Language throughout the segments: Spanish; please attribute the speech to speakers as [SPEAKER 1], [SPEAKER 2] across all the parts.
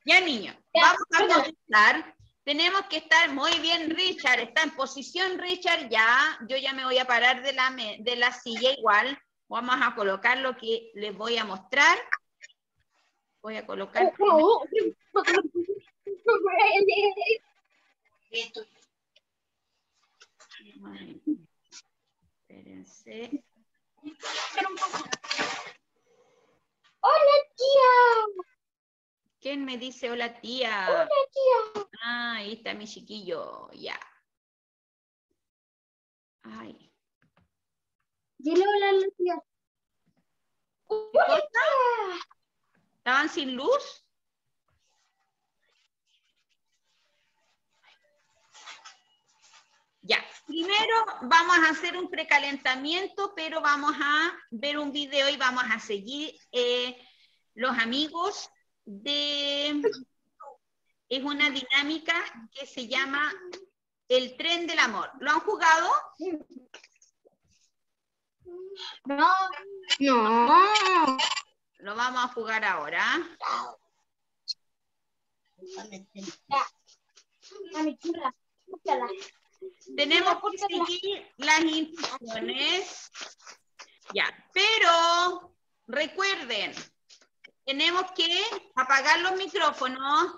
[SPEAKER 1] Ya, niños, vamos a comenzar. Tenemos que estar muy bien, Richard. Está en posición, Richard, ya. Yo ya me voy a parar de la silla igual. Vamos a colocar lo que les voy a mostrar. Voy a colocar... Espérense.
[SPEAKER 2] Hola, tía.
[SPEAKER 1] ¿Quién me dice hola, tía?
[SPEAKER 2] Hola, tía.
[SPEAKER 1] Ah, ahí está mi chiquillo, ya. Ay.
[SPEAKER 2] Dile hola a la tía.
[SPEAKER 1] ¿Qué cosa? ¿Estaban sin luz? Ya, primero vamos a hacer un precalentamiento, pero vamos a ver un video y vamos a seguir los amigos de... Es una dinámica que se llama el tren del amor. ¿Lo han jugado?
[SPEAKER 2] No. No.
[SPEAKER 1] Lo vamos a jugar ahora. Tenemos que seguir las instrucciones. Ya, pero recuerden, tenemos que apagar los micrófonos.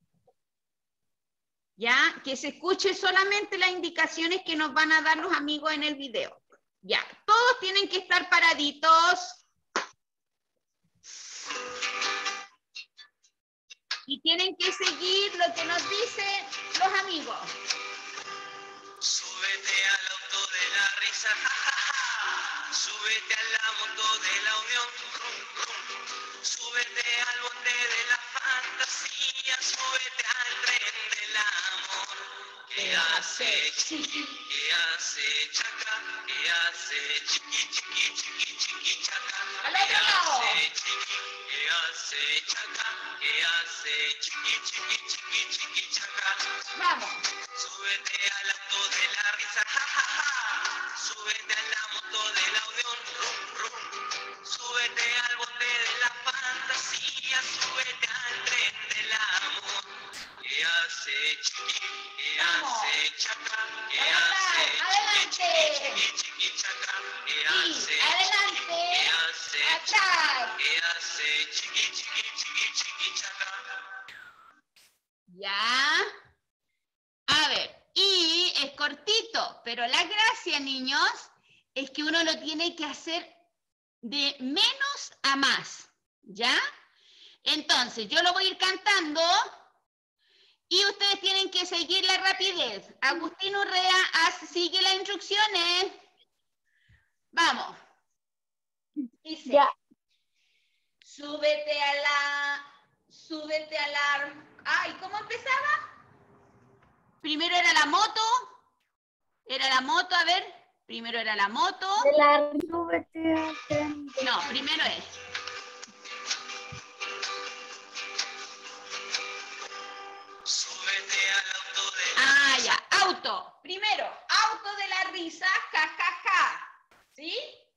[SPEAKER 1] Ya, que se escuche solamente las indicaciones que nos van a dar los amigos en el video. Ya, todos tienen que estar paraditos. Y tienen que seguir lo que nos dicen los amigos.
[SPEAKER 3] Súbete al auto de la risa, ja, ja, ja. Súbete a la moto de la unión, rum, rum. Súbete al bote de la fantasía, súbete al tren del amor. ¿Qué hace chiqui? ¿Qué hace chaca? ¿Qué hace chiqui, chiqui, chiqui, chiqui, chaca? ¿Qué hace chiqui? ¿Qué hace chaca? ¿Qué hace chiqui, chiqui, chiqui, chiqui, chaca?
[SPEAKER 1] Vamos.
[SPEAKER 3] Súbete al auto de la risa, ja, ja, ja. Súbete a la moto de la unión, rum, rum. Súbete al bote de la fantasía, súbete al tren del amor. ¿Qué hace chiqui? ¿Qué hace chaca? ¿Qué hace chiqui, chiqui, chiqui, chaca? ¿Qué hace chiqui? ¿Qué hace chaca? ¿Qué hace chiqui, chiqui, chiqui, chiqui, chaca?
[SPEAKER 1] Ya. A ver, y es cortito, pero la gracia, niños, es que uno lo tiene que hacer de menos a más, ¿ya? Entonces, yo lo voy a ir cantando y ustedes tienen que seguir la rapidez. Agustín Urrea, sigue las instrucciones. Vamos. Dice,
[SPEAKER 2] Ya.
[SPEAKER 1] súbete a la... Ay, ¿cómo empezaba? Primero era la moto. Era la moto, a ver. Primero era la moto.
[SPEAKER 2] De la súbete al tren.
[SPEAKER 1] No, primero es.
[SPEAKER 3] Súbete al auto de
[SPEAKER 1] Ah, ya, auto. Primero, auto de la risa, ja, ja, ja. ¿Sí?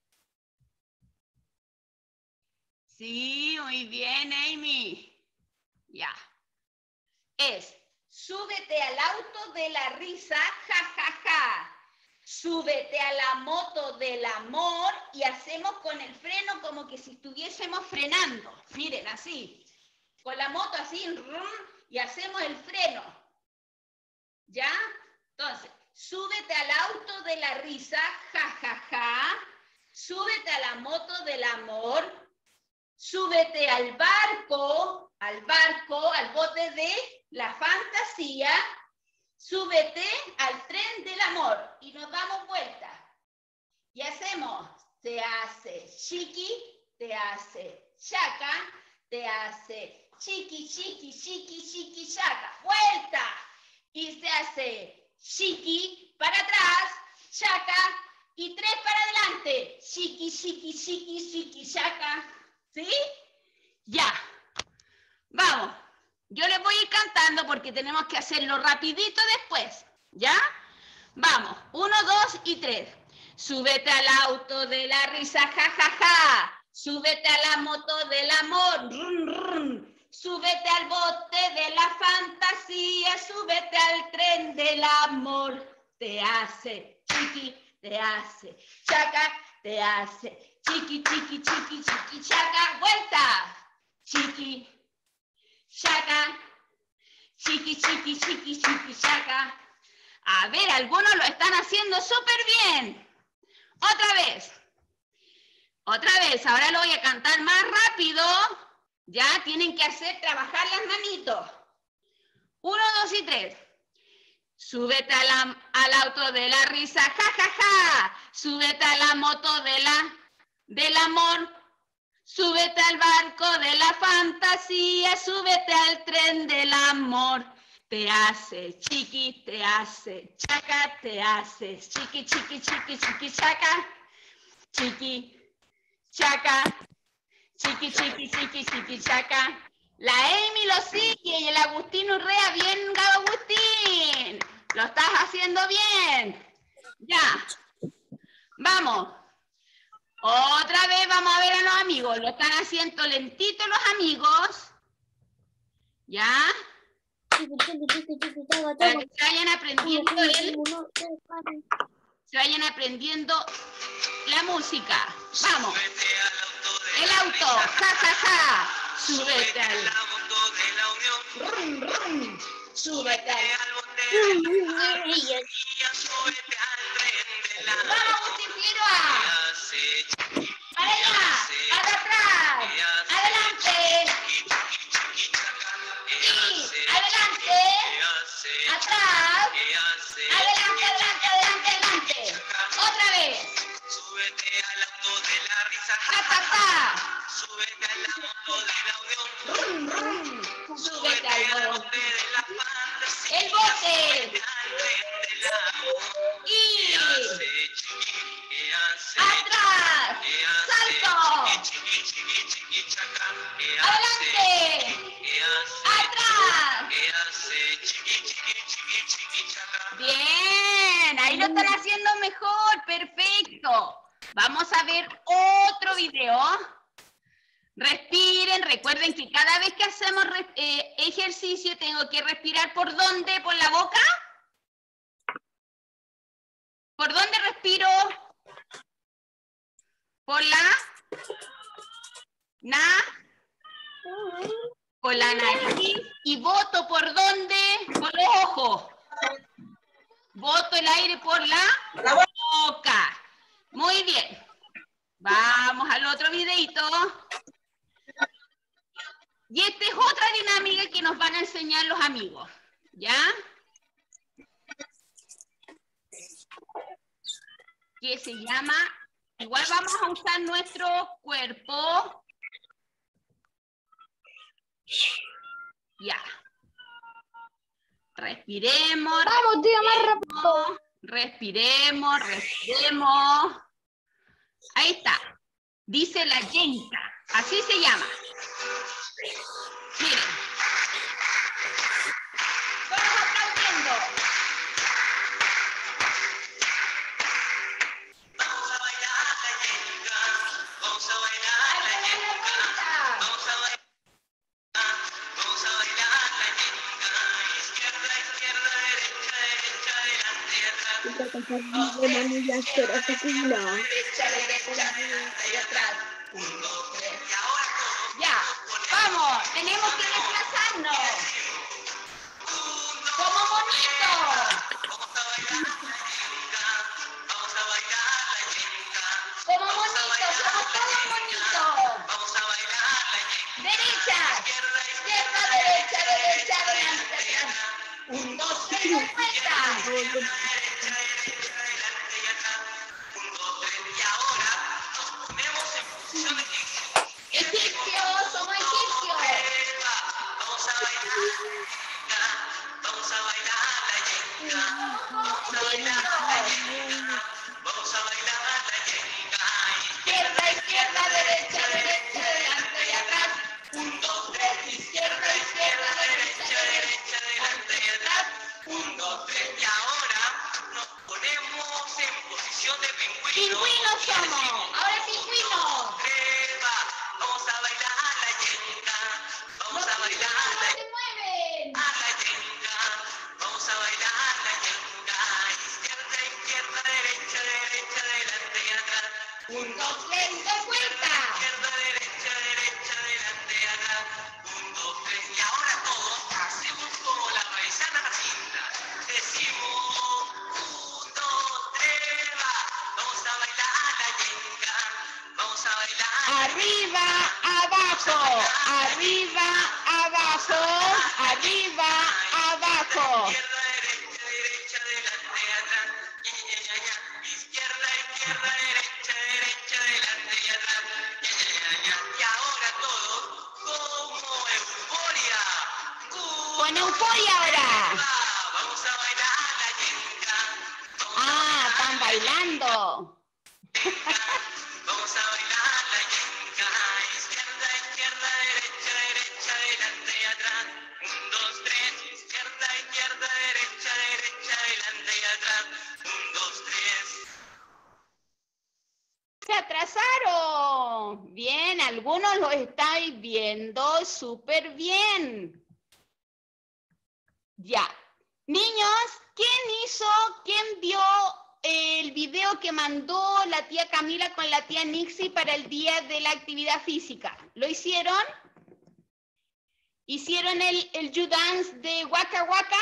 [SPEAKER 1] Sí, muy bien, Amy. Ya. Es, súbete al auto de la risa, ja, ja, ja. Súbete a la moto del amor y hacemos con el freno como que si estuviésemos frenando. Miren, así. Con la moto así, y hacemos el freno. ¿Ya? Entonces, súbete al auto de la risa, ja, ja, ja. Súbete a la moto del amor. Súbete al barco, al bote de la fantasía. Súbete al tren del amor. Y nos damos vuelta. Y hacemos, te hace chiqui, te hace chaca, te hace chiqui, chiqui, chiqui, chiqui, chaca. Vuelta. Y se hace chiqui para atrás, chaca, y 3 para adelante. Chiqui, chiqui, chiqui, chiqui, chaca. ¿Sí? Ya. Vamos. Yo les voy a ir cantando porque tenemos que hacerlo rapidito después. ¿Ya? Vamos. 1, 2 y 3. Súbete al auto de la risa, ja, ja, ja. Súbete a la moto del amor. Run, run. súbete al bote de la fantasía, súbete al tren del amor. Te hace chiqui, te hace chaca, te hace chiqui, chiqui, chiqui, chiqui, chaca. Vuelta. Chiqui, chaca, chiqui, chiqui, chiqui, chiqui, chaca. A ver, algunos lo están haciendo súper bien. Otra vez. Otra vez, ahora lo voy a cantar más rápido. Ya tienen que hacer trabajar las manitos. 1, 2 y 3. Súbete al auto de la risa, ja, ja, ja. Súbete a la moto del amor. Súbete al barco de la fantasía. Súbete al tren del amor. Te hace chiqui, te hace chaca, te hace chiqui, chiqui, chiqui, chiqui, chaca. Chiqui, chaca, chiqui, chiqui, chiqui, chiqui, chaca. La Amy lo sigue y el Agustín Urrea, bien, Agustín. Lo estás haciendo bien. Ya. Vamos. Otra vez vamos a ver a los amigos. Lo están haciendo lentito los amigos. ¿Ya? Para que se vayan aprendiendo la música. Vamos. El auto, ja, ja, ja. Súbete al
[SPEAKER 3] auto de la unión.
[SPEAKER 1] Rum, rum. Súbete al
[SPEAKER 3] Súbete al tren de la
[SPEAKER 1] ¡Vamos, Agustín Figueroa! ¡Para allá! ¡Para atrás! ¡Adelante! ¡Y adelante! ¡Atrás! ¡Adelante, adelante, adelante, adelante! ¡Otra vez!
[SPEAKER 3] Súbete al auto de la risa.
[SPEAKER 1] ¡Ja, ja, ja!
[SPEAKER 3] Súbete al auto de la unión.
[SPEAKER 1] ¡Rum, rum! ¡Súbete al bote!
[SPEAKER 3] De la fantasía.
[SPEAKER 1] ¡El bote!
[SPEAKER 3] Al tren del amor.
[SPEAKER 1] ¡Y
[SPEAKER 3] ¿Qué hace?
[SPEAKER 1] atrás! ¡Salto!
[SPEAKER 3] Chiqui, chiqui, chiqui, chaca.
[SPEAKER 1] ¡Adelante!
[SPEAKER 3] ¿Qué hace?
[SPEAKER 1] ¡Atrás!
[SPEAKER 3] ¿Qué hace? Chiqui, chiqui, chiqui, chiqui, chaca.
[SPEAKER 1] Bien, ahí lo están haciendo mejor, perfecto. Vamos a ver otro video. Respiren, recuerden que cada vez que hacemos ejercicio tengo que respirar ¿por dónde? ¿Por la boca? ¿Por dónde respiro? ¿Por la? Por la nariz. ¿Y boto por dónde? Por los ojos. Boto el aire por la boca. Muy bien. Vamos al otro videito. Y esta es otra dinámica que nos van a enseñar los amigos. ¿Ya? Que se llama, igual vamos a usar nuestro cuerpo. Ya. Respiremos.
[SPEAKER 2] Vamos, tía, más rápido.
[SPEAKER 1] Respiremos, respiremos. Ahí está. Dice la yenca. Así se llama. Miren. Todos aplaudiendo.
[SPEAKER 3] Vamos a bailar la yenca. Vamos a bailar la yenca. Vamos a bailar. Vamos a bailar la yenca. Izquierda, izquierda, derecha, derecha, adelante, atrás.
[SPEAKER 1] Derecha, derecha, adelante y atrás. 1, 2, 3.
[SPEAKER 3] Y ahora todos.
[SPEAKER 1] Ya. Vamos. Tenemos que desplazarnos. Como bonitos.
[SPEAKER 3] Vamos a bailar la yenca. Vamos a bailar la yenca.
[SPEAKER 1] Como bonitos. Somos todos bonitos.
[SPEAKER 3] Vamos a bailar la yenca.
[SPEAKER 1] Derecha. Izquierda, derecha, derecha, adelante, atrás. 1, 2, 3, vuelta. Egipcios, somos egipcios.
[SPEAKER 3] Vamos a bailar la yenca. Vamos a bailar la yenca. Vamos a bailar la yenca.
[SPEAKER 1] Izquierda, izquierda, derecha, derecha, adelante y atrás. 1, 2, 3, izquierda, izquierda, derecha, derecha, adelante y atrás.
[SPEAKER 3] 1, 2, 3 y ahora nos ponemos en posición de pingüino.
[SPEAKER 1] Pingüinos somos. Ahora pingüinos.
[SPEAKER 3] Vamos a bailar la yenca. Vamos a bailar
[SPEAKER 1] arriba, abajo, arriba, abajo.
[SPEAKER 3] Izquierda, derecha, delante, atrás. Izquierda, derecha, delante y atrás. Y ahora todos como euforia.
[SPEAKER 1] Con euforia ahora.
[SPEAKER 3] Vamos a bailar la yenga.
[SPEAKER 1] Ah, están bailando.
[SPEAKER 3] Vamos a bailar la yenga. Izquierda, derecha, delante y atrás. 1, 2, 3. Izquierda, derecha, delante y atrás. 1, 2, 3.
[SPEAKER 1] Se atrasaron. Bien, algunos lo estáis viendo súper bien. Ya. Niños, quién vio el video que mandó la tía Camila con la tía Nixie para el día de la actividad física? ¿Lo hicieron? ¿Hicieron el You Dance de Waka Waka?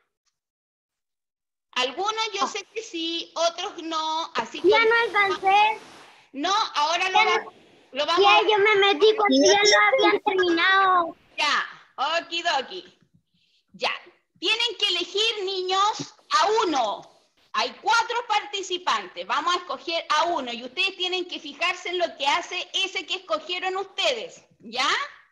[SPEAKER 1] Algunos yo sé que sí, otros no. Así
[SPEAKER 2] Ya
[SPEAKER 1] como...
[SPEAKER 2] no alcancé.
[SPEAKER 1] No, ahora lo vamos
[SPEAKER 2] Ya
[SPEAKER 1] a...
[SPEAKER 2] yo me metí cuando ya lo habían terminado.
[SPEAKER 1] Ya, okidoki. Ya, tienen que elegir, niños, a uno. Hay 4 participantes, vamos a escoger a uno y ustedes tienen que fijarse en lo que hace ese que escogieron ustedes, ¿ya?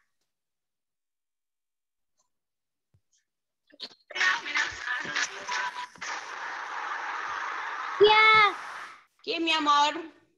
[SPEAKER 2] Ya.
[SPEAKER 1] ¿Qué, mi amor?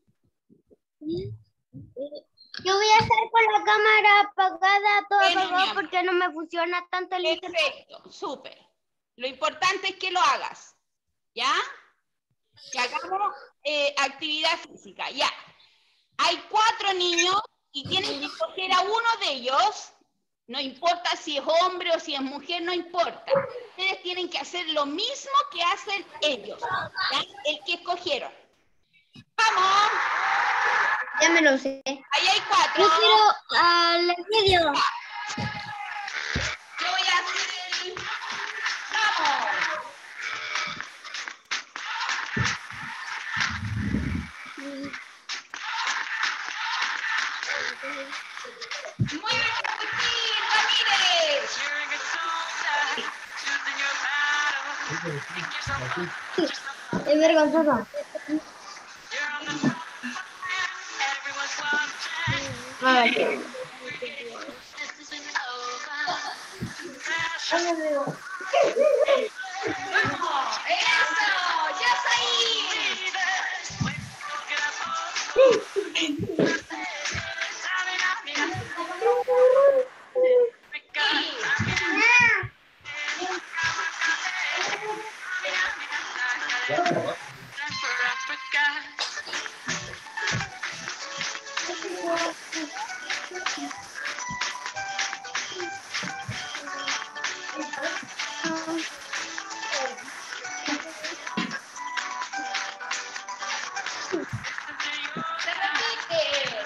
[SPEAKER 2] Yo voy a estar con la cámara apagada, todo
[SPEAKER 1] Bueno, mi
[SPEAKER 2] apagado
[SPEAKER 1] amor.
[SPEAKER 2] porque no me funciona tanto el internet.
[SPEAKER 1] Perfecto, súper. Lo importante es que lo hagas, ¿ya? Que hagamos actividad física, ya. Hay 4 niños y tienen que escoger a uno de ellos. No importa si es hombre o si es mujer, no importa. Ustedes tienen que hacer lo mismo que hacen ellos, ¿ya? El que escogieron. ¡Vamos!
[SPEAKER 2] Ya me lo sé.
[SPEAKER 1] Ahí hay 4.
[SPEAKER 2] Yo quiero el vídeo.
[SPEAKER 1] Yo voy a hacer el... ¡Vamos! ¡Muévete, Agustín Ramírez!
[SPEAKER 2] Es vergonzoso.
[SPEAKER 1] ¡Vamos! ¡Eso! ¡Ya está ahí! ¡Se repite!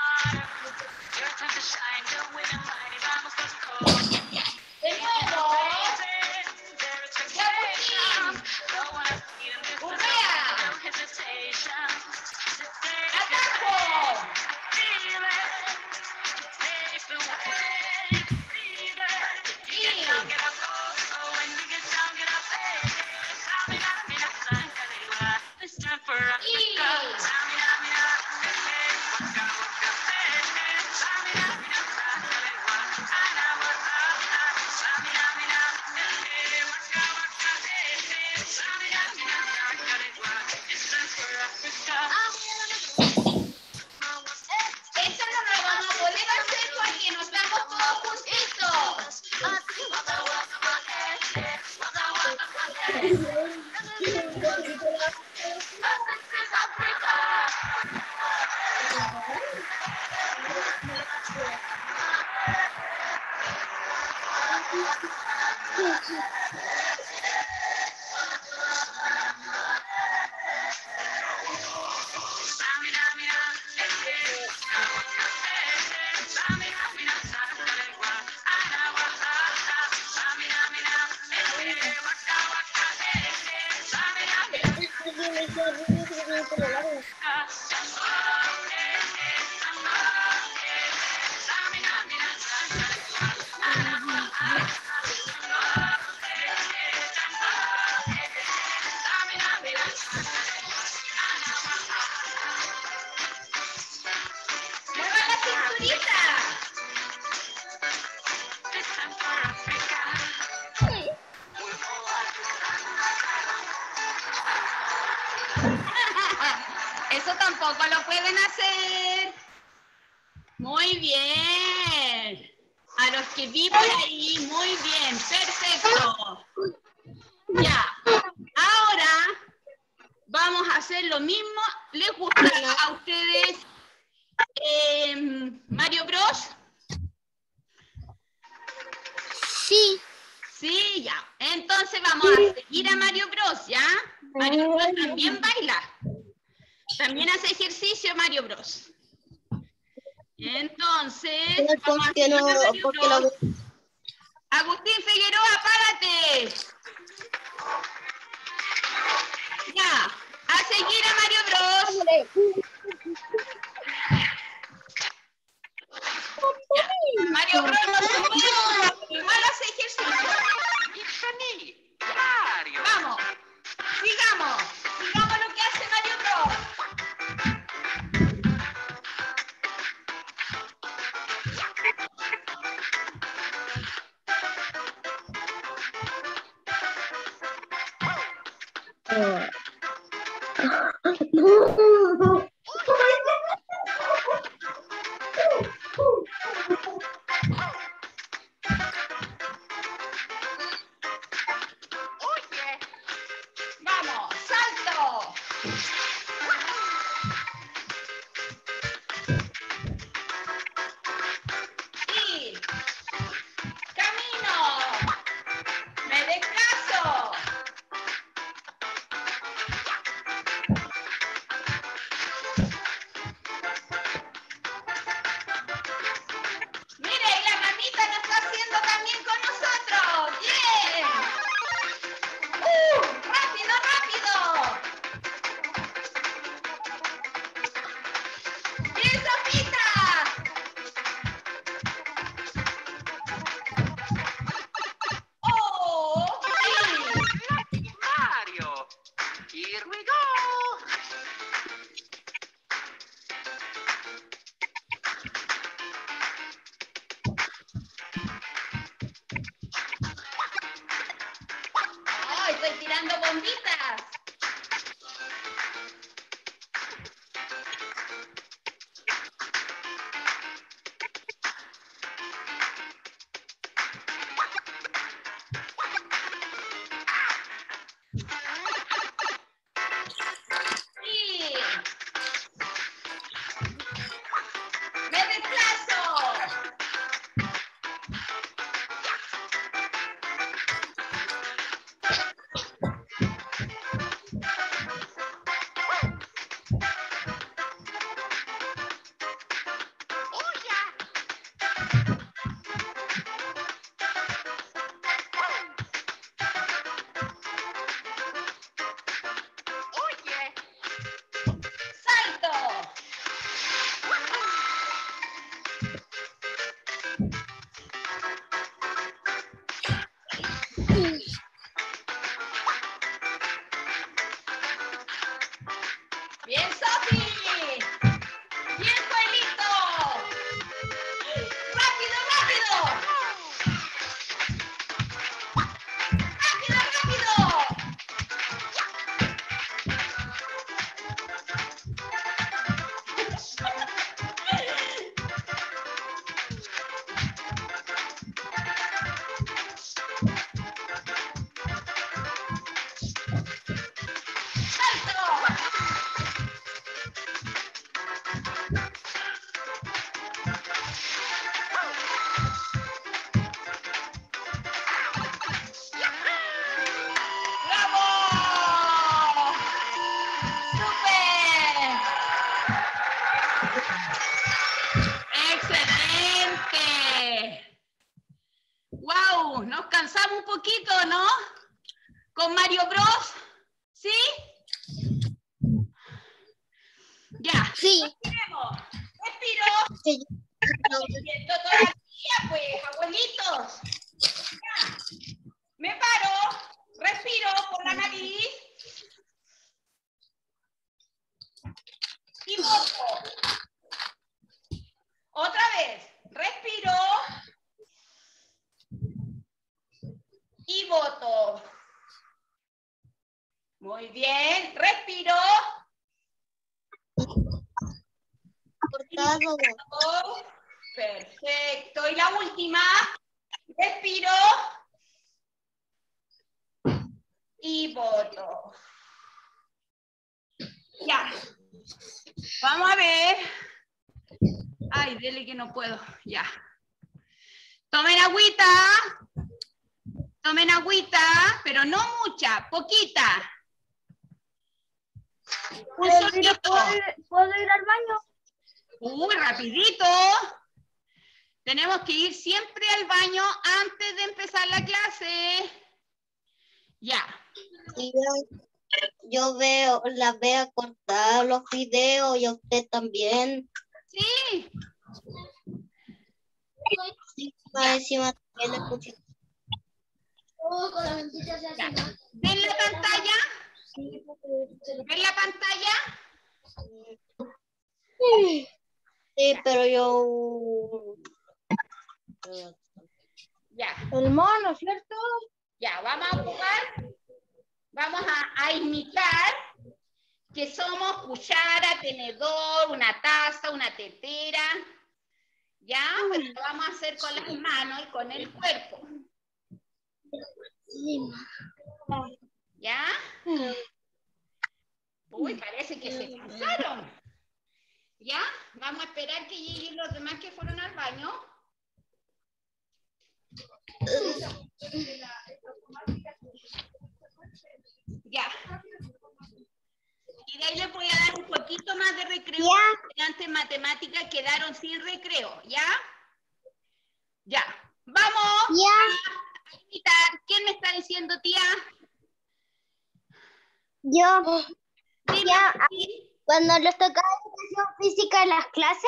[SPEAKER 1] ¡De nuevo! ¡Ya, Agustín! ¡Urrea! ¡Atajo! Esto no lo vamos a poder hacer porque no estamos todos juntitos. Eso tampoco lo pueden hacer. Muy bien. A los que vi por ahí, muy bien, perfecto. Ya. Ahora vamos a hacer lo mismo. ¿Les gusta a ustedes Mario Bros?
[SPEAKER 2] Sí.
[SPEAKER 1] Sí, ya. Entonces vamos a seguir a Mario Bros, ¿ya? Mario Bros también baila. También hace ejercicio Mario Bros. Entonces, vamos a seguir a Mario Bros. Agustín Figueroa, párate. Ya, a seguir a Mario Bros. Ya. Mario Bros no se mueve, igual hace ejercicio.
[SPEAKER 3] Mario.
[SPEAKER 1] Vamos, sigamos. Sigamos lo que hace Mario Bros.
[SPEAKER 3] Oye.
[SPEAKER 1] Vamos, salto. Y camino. Me desplazo. Mire, y la mamita lo está haciendo también con nosotros. ¡Bien! ¡Rápido, rápido! ¡Bien, Sofita! ¡Oh, sí!
[SPEAKER 3] Mario. Here we go.
[SPEAKER 1] ¡Ay, estoy tirando bombitas! ¡Sí! ¡Me desplazo!
[SPEAKER 3] Oye.
[SPEAKER 1] ¡Salto! ¡Bien, Sofi! ¡Bien, Joelito! ¡Rápido, rápido! ¡Rápido, rápido! ¡Salto! ¡Bravo! ¡Súper! ¡Excelente! ¡Wow! Nos cansamos un poquito, ¿no? Con Mario Bros. ¿Sí? Ya.
[SPEAKER 2] Sí.
[SPEAKER 1] Respiremos. Respiro.
[SPEAKER 2] Sí.
[SPEAKER 1] Siento todavía, pues, abuelitos. Ya. Me paro. Respiro por la nariz. Y boto. Otra vez. Respiro. voto. Muy bien, respiro.
[SPEAKER 2] Cortado.
[SPEAKER 1] Perfecto. Y la última, respiro. Y voto. Ya. Vamos a ver. Ay, dele que no puedo. Ya. Tomen agüita. Tomen agüita, pero no mucha, poquita. Un sorbito.
[SPEAKER 2] ¿Puedo ir al baño?
[SPEAKER 1] Uy, rapidito. Tenemos que ir siempre al baño antes de empezar la clase. Ya.
[SPEAKER 2] Y yo la veo cortar los videos y a usted también.
[SPEAKER 1] Sí.
[SPEAKER 2] Sí, encima también le puse.
[SPEAKER 1] Ya. ¿Ven la pantalla? ¿Ven la pantalla?
[SPEAKER 2] Sí, pero yo...
[SPEAKER 1] Ya.
[SPEAKER 2] El mono, ¿cierto?
[SPEAKER 1] Ya, vamos a jugar. Vamos a imitar que somos cuchara, tenedor, una taza, una tetera. ¿Ya? Pero lo vamos a hacer con las manos y con el cuerpo. ¿Ya? Uy, parece que se cansaron. ¿Ya? Vamos a esperar que lleguen los demás que fueron al baño. Ya. Y de ahí les voy a dar un poquito más de recreo.
[SPEAKER 2] Ya.
[SPEAKER 1] Antes matemáticas quedaron sin recreo. ¿Ya? Ya. Vamos a imitar. ¿Quién me está diciendo, tía?
[SPEAKER 2] Yo,
[SPEAKER 1] Dime,
[SPEAKER 2] ya,
[SPEAKER 1] ¿sí?
[SPEAKER 2] cuando les tocaba educación física en las clases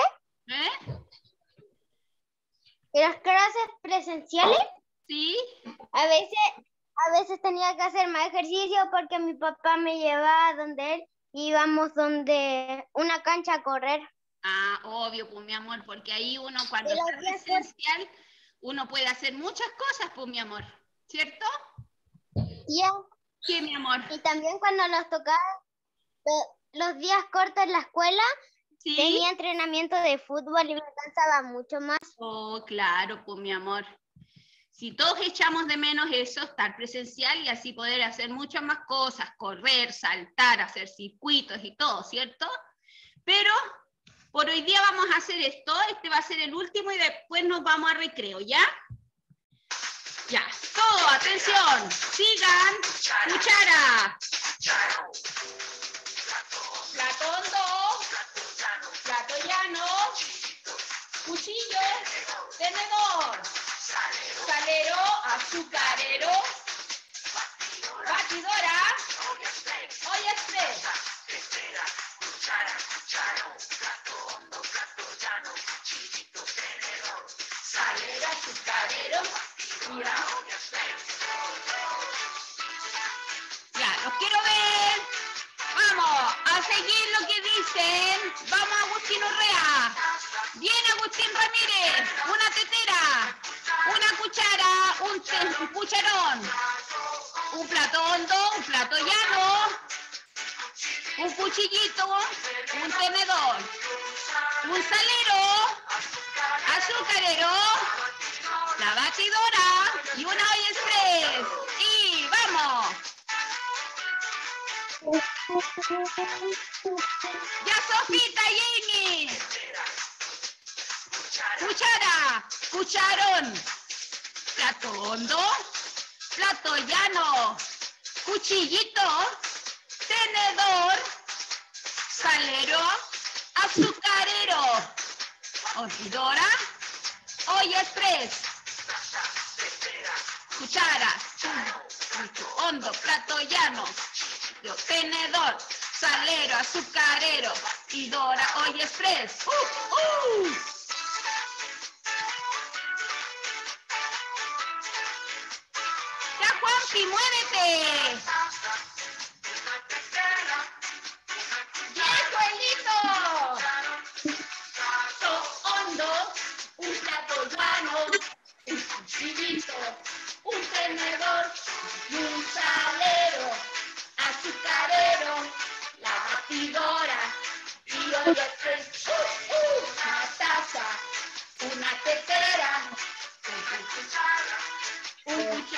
[SPEAKER 2] presenciales,
[SPEAKER 1] ¿Sí?
[SPEAKER 2] a veces tenía que hacer más ejercicio porque mi papá me llevaba donde él y íbamos donde una cancha a correr.
[SPEAKER 1] Ah, obvio, pues mi amor, porque ahí uno cuando
[SPEAKER 2] Pero
[SPEAKER 1] está presencial, uno puede hacer muchas cosas, pues mi amor, ¿cierto?
[SPEAKER 2] Ya.
[SPEAKER 1] ¿Qué, mi amor?
[SPEAKER 2] Y también cuando nos tocaba los días cortos en la escuela,
[SPEAKER 1] ¿Sí?
[SPEAKER 2] tenía entrenamiento de fútbol y me cansaba mucho más.
[SPEAKER 1] Oh, claro, pues mi amor. Si todos echamos de menos eso, estar presencial y así poder hacer muchas más cosas, correr, saltar, hacer circuitos y todo, ¿cierto? Pero por hoy día vamos a hacer esto, este va a ser el último y después nos vamos a recreo, ¿ya? Ya, todo, atención, sigan, cuchara, plato hondo, plato llano, cuchillo, tenedor, salero, azucarero, batidora, olla express. Salero, azucarero, mira. Ya, los quiero ver. Vamos a seguir lo que dicen. Vamos, Agustín Urrea. Viene Agustín Ramírez. Una tetera, una cuchara, un cucharón, un plato hondo, un plato llano, un cuchillito, un tenedor, un salero, azucarero, la batidora y una olla express. Y vamos. Ya, Sofita y Amy. Cuchara, cucharón, plato hondo, plato llano, cuchillito, tenedor, salero, azucarero, batidora, olla express, cuchara, hondo, plato llano, tenedor, salero, azucarero, batidora, olla express. Ya, Juanpi, muévete. ¡Bien, Joelito! Plato hondo, un plato llano, un cuchillito, un tenedor,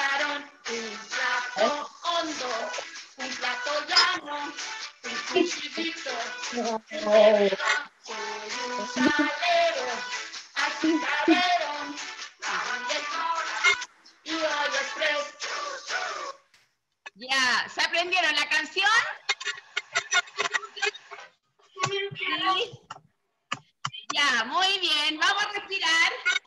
[SPEAKER 1] pasaron. Un plato hondo, un plato llano, un cuchillito, un tenedor, un salero, azucarero, un licor y hoy express. Ya, ¿se aprendieron la canción? Sí. Ya, muy bien. Vamos a respirar.